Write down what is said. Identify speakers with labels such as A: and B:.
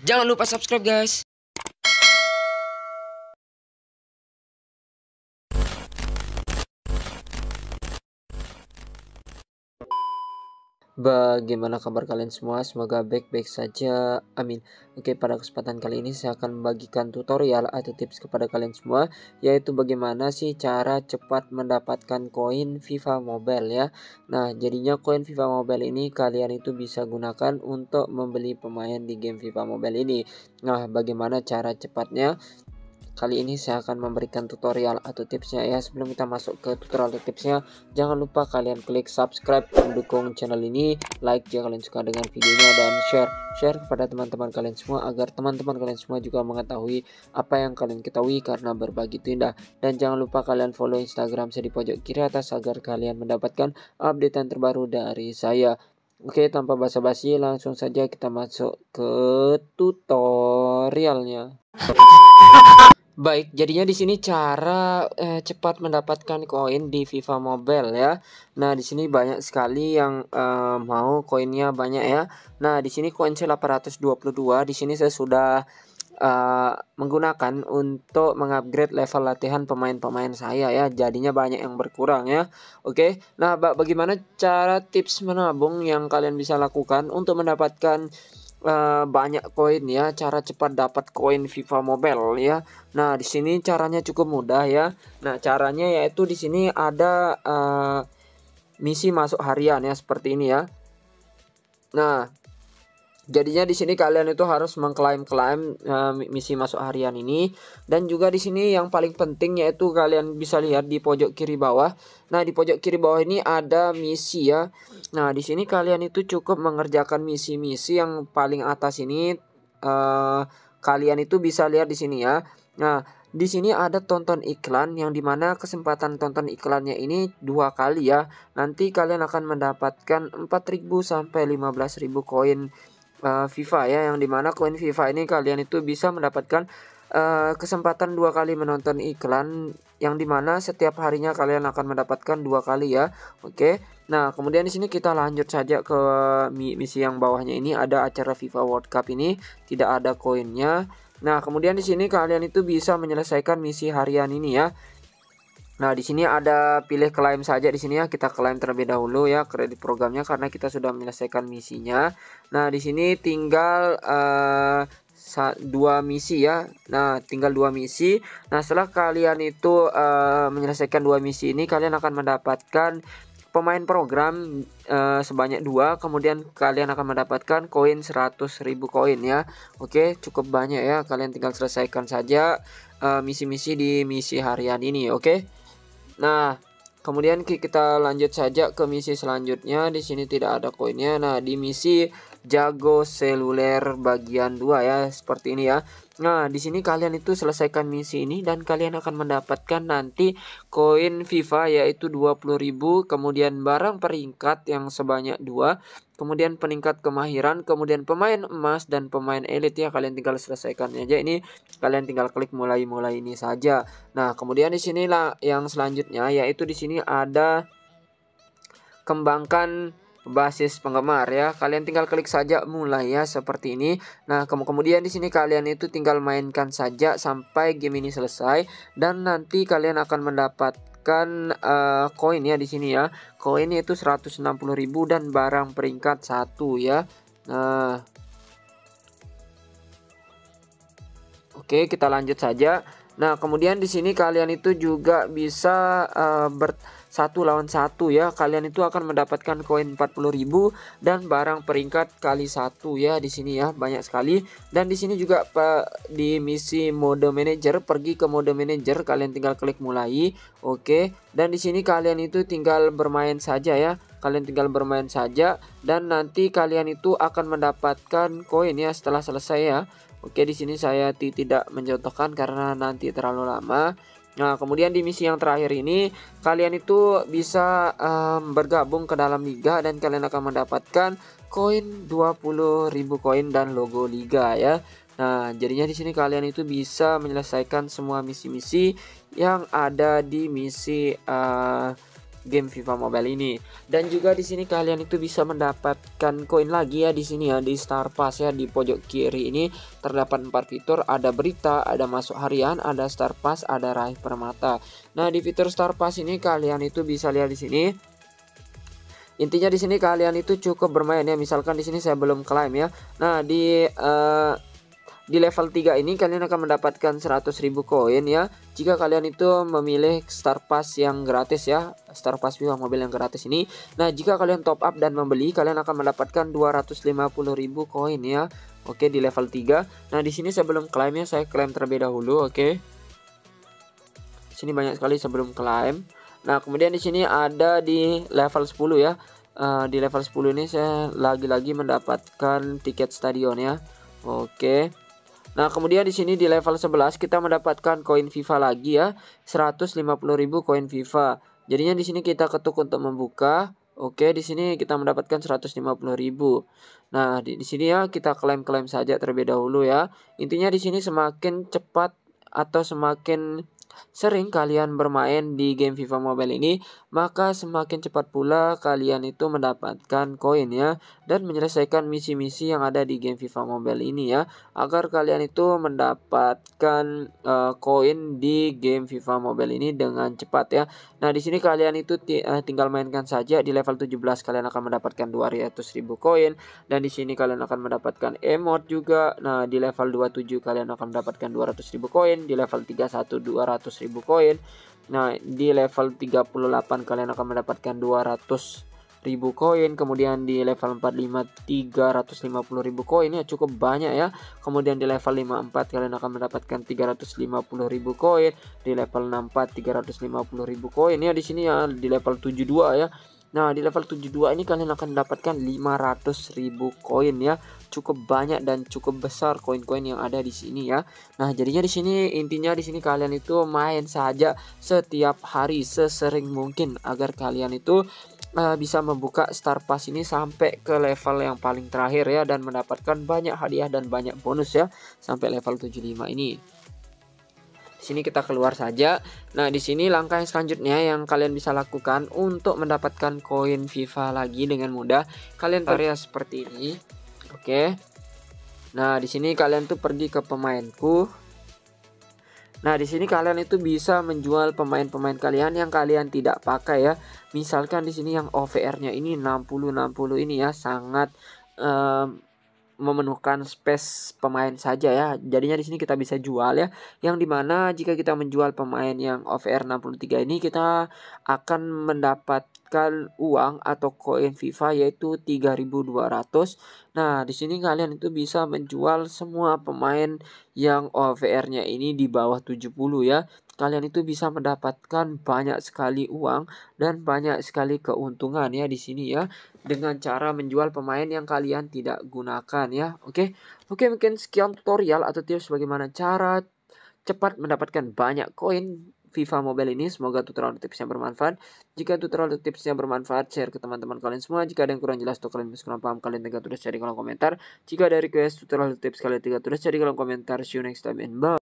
A: Jangan lupa subscribe guys.
B: Bagaimana kabar kalian semua? Semoga baik-baik saja. Amin. Oke, pada kesempatan kali ini saya akan membagikan tutorial atau tips kepada kalian semua, yaitu bagaimana sih cara cepat mendapatkan koin FIFA Mobile ya. Nah, jadinya koin FIFA Mobile ini kalian itu bisa gunakan untuk membeli pemain di game FIFA Mobile ini. Nah, bagaimana cara cepatnya? Kali ini saya akan memberikan tutorial atau tipsnya ya. Sebelum kita masuk ke tutorial atau tipsnya, jangan lupa kalian klik subscribe, mendukung channel ini, like jika kalian suka dengan videonya, dan share kepada teman-teman kalian semua agar teman-teman kalian semua juga mengetahui apa yang kalian ketahui, karena berbagi itu indah. Dan jangan lupa kalian follow Instagram saya di pojok kiri atas agar kalian mendapatkan updatean terbaru dari saya. Oke, tanpa basa-basi langsung saja kita masuk ke tutorialnya. Baik, jadinya di sini cara cepat mendapatkan koin di FIFA Mobile ya. Nah, di sini banyak sekali yang mau koinnya banyak ya. Nah, di sini koin saya 822. Di sini saya sudah menggunakan untuk mengupgrade level latihan pemain-pemain saya ya. Jadinya banyak yang berkurang ya. Oke. Nah, bagaimana cara tips menabung yang kalian bisa lakukan untuk mendapatkan banyak koin ya, cara cepat dapat koin FIFA Mobile ya. Nah, di sini caranya cukup mudah ya. Nah, caranya yaitu di sini ada misi masuk harian ya, seperti ini ya. Nah, jadinya di sini kalian itu harus mengklaim misi masuk harian ini, dan juga di sini yang paling penting yaitu kalian bisa lihat di pojok kiri bawah. Nah, di pojok kiri bawah ini ada misi ya. Nah, di sini kalian itu cukup mengerjakan misi-misi yang paling atas ini. Kalian itu bisa lihat di sini ya. Nah, di sini ada tonton iklan, yang dimana kesempatan tonton iklannya ini 2 kali ya. Nanti kalian akan mendapatkan 4.000 sampai 15.000 koin FIFA ya, yang dimana koin FIFA ini kalian itu bisa mendapatkan kesempatan 2 kali menonton iklan, yang dimana setiap harinya kalian akan mendapatkan 2 kali ya. Oke. Nah, kemudian di sini kita lanjut saja ke misi yang bawahnya. Ini ada acara FIFA World Cup, ini tidak ada koinnya. Nah, kemudian di sini kalian itu bisa menyelesaikan misi harian ini ya. Nah, di sini ada pilih klaim saja di sini ya. Kita klaim terlebih dahulu ya kredit programnya karena kita sudah menyelesaikan misinya. Nah, di sini tinggal 2 misi ya. Nah, tinggal 2 misi. Nah, setelah kalian itu menyelesaikan 2 misi ini, kalian akan mendapatkan pemain program sebanyak 2. Kemudian kalian akan mendapatkan koin 100.000 koin ya. Oke, cukup banyak ya. Kalian tinggal selesaikan saja misi-misi di misi harian ini. Oke. Nah, kemudian kita lanjut saja ke misi selanjutnya. Di sini tidak ada koinnya. Nah, di misi jago seluler bagian 2 ya, seperti ini ya. Nah, di sini kalian itu selesaikan misi ini dan kalian akan mendapatkan nanti koin FIFA yaitu 20.000, kemudian barang peringkat yang sebanyak 2, kemudian peningkat kemahiran, kemudian pemain emas dan pemain elit ya. Kalian tinggal selesaikan aja ini. Kalian tinggal klik mulai ini saja. Nah, kemudian di sinilah yang selanjutnya, yaitu di sini ada kembangkan basis penggemar ya. Kalian tinggal klik saja mulai ya, seperti ini. Nah, kemudian di sini kalian itu tinggal mainkan saja sampai game ini selesai, dan nanti kalian akan mendapatkan koin ya di sini ya. Koinnya itu 160.000 dan barang peringkat 1 ya. Nah, oke, kita lanjut saja. Nah, kemudian di sini kalian itu juga bisa bersatu lawan satu ya. Kalian itu akan mendapatkan koin 40.000 dan barang peringkat kali 1 ya di sini ya, banyak sekali. Dan di sini juga di misi mode manager, pergi ke mode manager, kalian tinggal klik mulai. Oke. Dan di sini kalian itu tinggal bermain saja ya. Kalian tinggal bermain saja dan nanti kalian itu akan mendapatkan koin ya setelah selesai ya. Oke, di sini saya tidak mencontohkan karena nanti terlalu lama. Nah, kemudian di misi yang terakhir ini kalian itu bisa bergabung ke dalam liga dan kalian akan mendapatkan koin 20.000 koin dan logo liga ya. Nah, jadinya di sini kalian itu bisa menyelesaikan semua misi-misi yang ada di misi game FIFA Mobile ini. Dan juga di sini kalian itu bisa mendapatkan koin lagi ya di sini ya, di Star Pass ya, di pojok kiri ini terdapat 4 fitur, ada berita, ada masuk harian, ada Star Pass, ada raih permata. Nah, di fitur Star Pass ini kalian itu bisa lihat di sini. Intinya di sini kalian itu cukup bermain ya. Misalkan di sini saya belum klaim ya. Nah, di level 3 ini kalian akan mendapatkan 100.000 koin ya. Jika kalian itu memilih Star Pass yang gratis ya, Star Pass FIFA Mobile yang gratis ini. Nah, jika kalian top up dan membeli, kalian akan mendapatkan 250.000 koin ya. Oke, di level 3. Nah, di sini saya belum klaim ya, saya klaim terlebih dahulu, oke. Sini banyak sekali sebelum klaim. Nah, kemudian di sini ada di level 10 ya. Di level 10 ini saya lagi-lagi mendapatkan tiket stadion ya. Oke. Nah, kemudian di sini di level 11 kita mendapatkan koin FIFA lagi ya. 150.000 koin FIFA. Jadinya di sini kita ketuk untuk membuka. Oke, di sini kita mendapatkan 150.000. Nah, di sini ya kita klaim-klaim saja terlebih dahulu ya. Intinya di sini semakin cepat atau semakin sering kalian bermain di game FIFA Mobile ini, maka semakin cepat pula kalian itu mendapatkan koin ya, dan menyelesaikan misi-misi yang ada di game FIFA Mobile ini ya, agar kalian itu mendapatkan koin di game FIFA Mobile ini dengan cepat ya. Nah, di sini kalian itu tinggal mainkan saja. Di level 17 kalian akan mendapatkan 200.000 koin, dan di sini kalian akan mendapatkan emote juga. Nah, di level 27 kalian akan mendapatkan 200.000 koin, di level 31 200.000 koin. Nah, di level 38 kalian akan mendapatkan 200.000 koin. Kemudian di level 45 350.000 koin ya, cukup banyak ya. Kemudian di level 54 kalian akan mendapatkan 350.000 koin. Di level 64 350.000 koin ya di sini ya. Di level 72 ya. Nah, di level 72 ini kalian akan mendapatkan 500.000 koin ya. Cukup banyak dan cukup besar koin-koin yang ada di sini ya. Nah, jadinya di sini intinya di sini kalian itu main saja setiap hari sesering mungkin agar kalian itu bisa membuka Star Pass ini sampai ke level yang paling terakhir ya, dan mendapatkan banyak hadiah dan banyak bonus ya sampai level 75 ini. Di sini kita keluar saja. Nah, di sini langkah yang selanjutnya yang kalian bisa lakukan untuk mendapatkan koin FIFA lagi dengan mudah. Kalian area seperti ini. Oke. Nah, di sini kalian tuh pergi ke pemainku. Nah, di sini kalian itu bisa menjual pemain-pemain kalian yang kalian tidak pakai ya. Misalkan di sini yang OVR-nya ini 60 ini ya, sangat memenuhkan space pemain saja ya. Jadinya di sini kita bisa jual ya. Yang dimana jika kita menjual pemain yang OVR 63 ini, kita akan mendapatkan uang atau koin FIFA yaitu 3.200. Nah, di sini kalian itu bisa menjual semua pemain yang OVR-nya ini di bawah 70 ya. Kalian itu bisa mendapatkan banyak sekali uang dan banyak sekali keuntungan ya di sini ya, dengan cara menjual pemain yang kalian tidak gunakan ya. Oke, mungkin sekian tutorial atau tips bagaimana cara cepat mendapatkan banyak koin FIFA Mobile ini. Semoga tutorial tipsnya bermanfaat. Jika tutorial tipsnya bermanfaat, share ke teman-teman kalian semua. Jika ada yang kurang jelas atau kalian masih kurang paham, kalian tinggal tulis cari kolom komentar. Jika ada request tutorial tips kalian tinggal tulis cari kolom komentar. See you next time and bye.